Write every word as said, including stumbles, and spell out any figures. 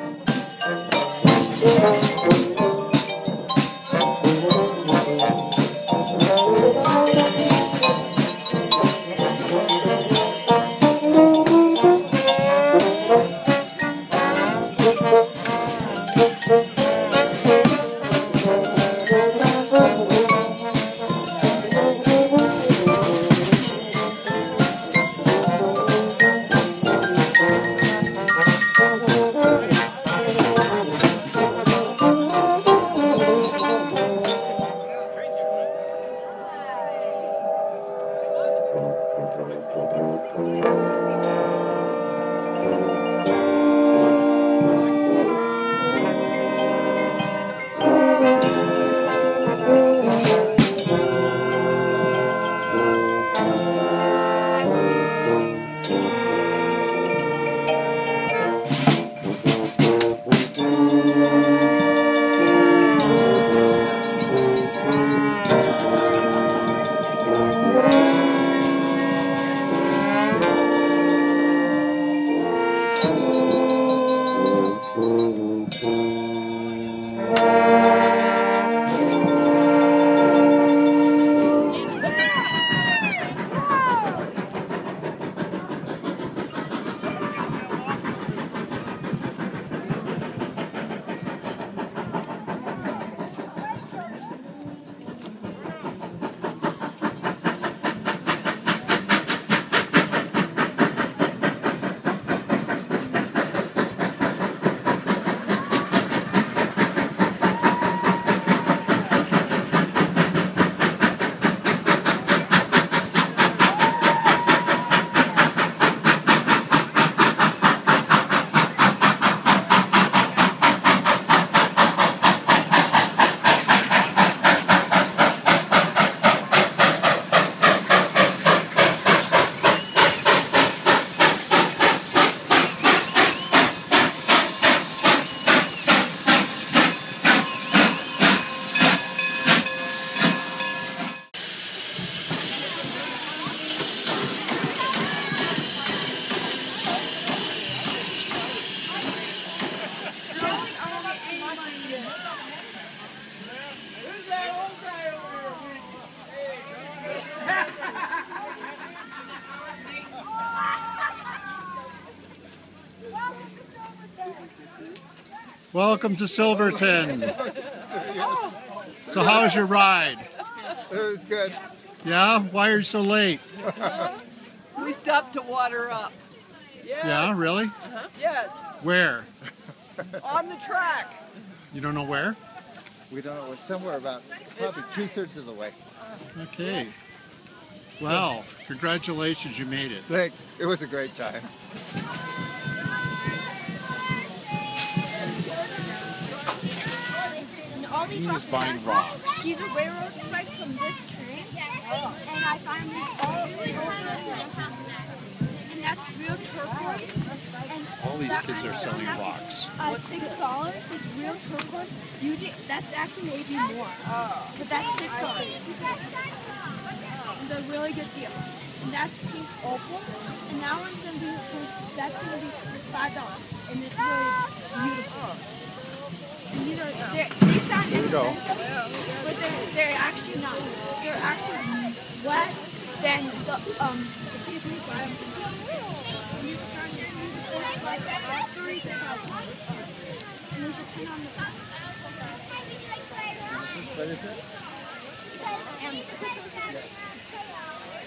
Welcome to Silverton. So how was your ride? It was good. Yeah? Why are you so late? We stopped to water up. Yes. Yeah, really? Uh-huh. Yes. Where? On the track. You don't know where? We don't know. It's somewhere about probably two-thirds of the way. Okay. Well, congratulations, you made it. Thanks. It was a great time. Dean is buying rocks. These are railroad spikes from this tree, and I find these all over, and that's real turquoise. And All these kids are selling rocks. Uh, six dollars. It's real turquoise. Usually, that's actually maybe more, but that's six dollars. It's a really good deal. And that's pink opal, and that one's gonna be that's gonna be five dollars, and it's really beautiful. And these are they sound expensive, but they're they're actually not. They're actually less than the um the people who buy them. And you can get like three to five dollars. And there's a ten on the side. What is it? And